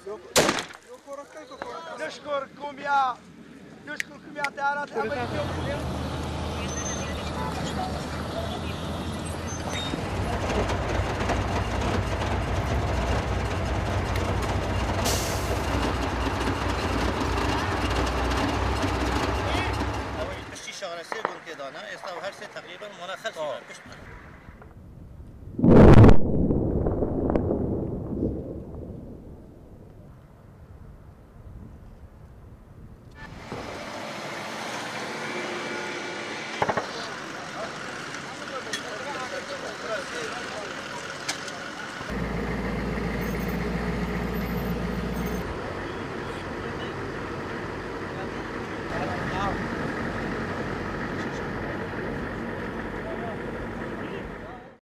نشكركم يا تعالى شغله سيقول كذا انا يصير هالشيء تقريبا وانا خلفي